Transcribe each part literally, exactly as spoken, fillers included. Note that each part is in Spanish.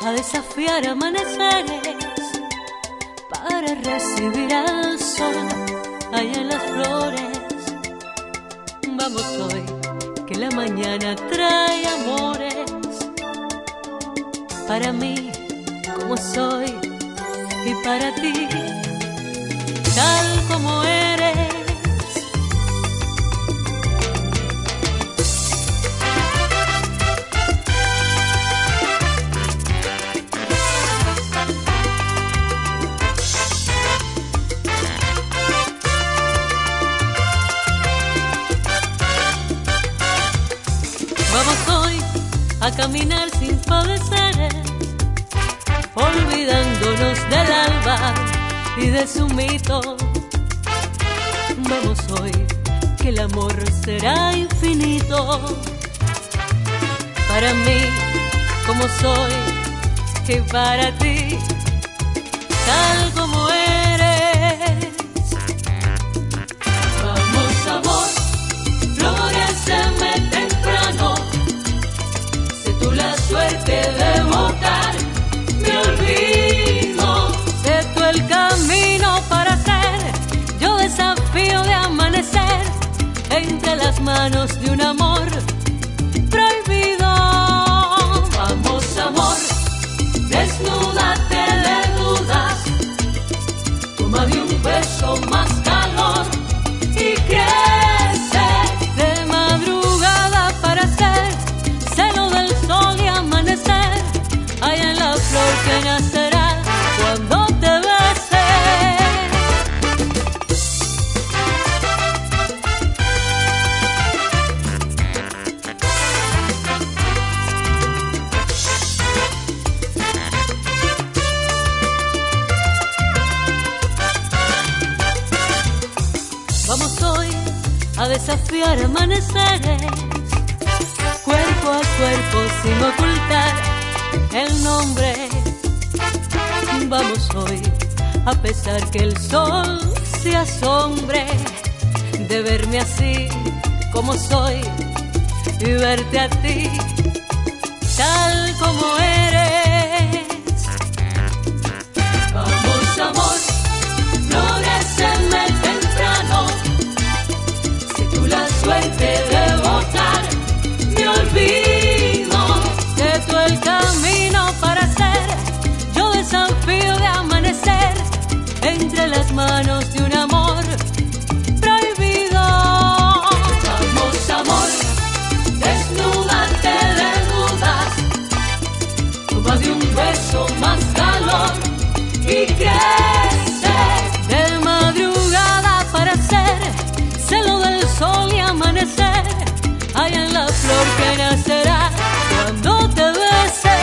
a desafiar amaneceres para recibir al sol allá en las flores. Vamos hoy, que la mañana trae amores para mí como soy y para ti tal como eres. Vamos hoy a caminar sin padeceres, olvidándonos del alba y de su mito. Vamos hoy, que el amor será infinito para mí como soy y para ti tal como eres. Vamos amor, floréceme temprano, sé tú la suerte de evocar mi olvido, sé tú el camino para ser, yo desafío de amanecer entre las manos de un amor prohibido. Vamos amor, desnúdate de dudas, toma de un beso más calor y crece de madrugada para ser celo del sol y amanecer allá en la flor que nacerá cuando te bese. Vamos hoy a desafiar amaneceres, cuerpo a cuerpo sin ocultar el nombre. Vamos hoy a pesar que el sol se asombre de verme así como soy y verte a ti tal como eres. Vamos amor, floréceme temprano, sé tú la suerte de evocar mi olvido, sé tú el camino para ser, yo desafío de amanecer entre las manos de un amor prohibido. Vamos amor, desnúdate de dudas, toma de un beso más calor y crece de madrugada para ser celo del sol y amanecer allá en la flor que nacerá cuando te bese.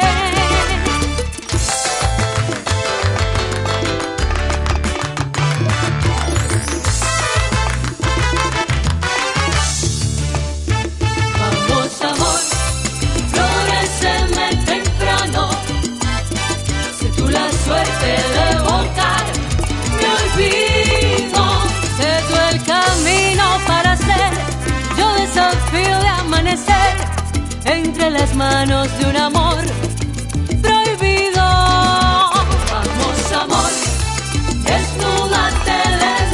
Vamos amor, floréceme temprano, sé tú la suerte de evocar mi olvido, sé tú el camino para ser, yo desafío de amanecer entre las manos de un amor prohibido. Vamos amor, desnúdate de